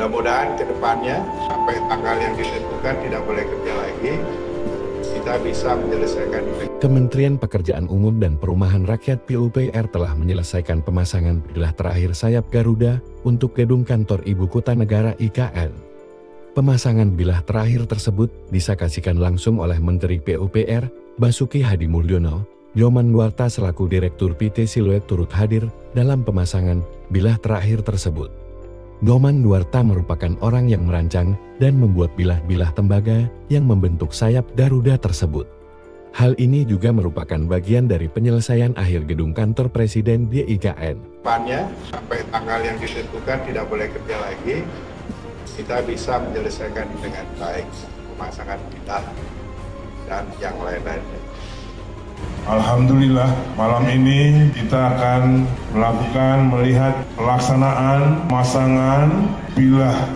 Mudah-mudahan ke depannya sampai tanggal yang ditentukan tidak boleh kerja lagi, kita bisa menyelesaikan itu. Kementerian Pekerjaan Umum dan Perumahan Rakyat PUPR telah menyelesaikan pemasangan bilah terakhir sayap Garuda untuk gedung kantor Ibu Kota Negara IKN. Pemasangan bilah terakhir tersebut disaksikan langsung oleh Menteri PUPR, Basuki Hadi Mulyono. Nyoman Nuarta selaku Direktur PT Siluet turut hadir dalam pemasangan bilah terakhir tersebut. Nyoman Nuarta merupakan orang yang merancang dan membuat bilah-bilah tembaga yang membentuk sayap Garuda tersebut. Hal ini juga merupakan bagian dari penyelesaian akhir gedung kantor Presiden di IKN. Depannya sampai tanggal yang ditentukan tidak boleh kerja lagi, kita bisa menyelesaikan dengan baik pemasangan bilah dan yang lain-lainnya. Alhamdulillah, malam ini kita akan melihat pelaksanaan pemasangan bilah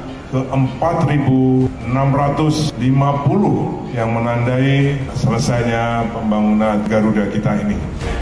ke-4.650 yang menandai selesainya pembangunan Garuda kita ini.